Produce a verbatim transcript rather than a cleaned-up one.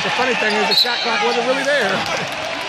The funny thing is the shot clock wasn't really there.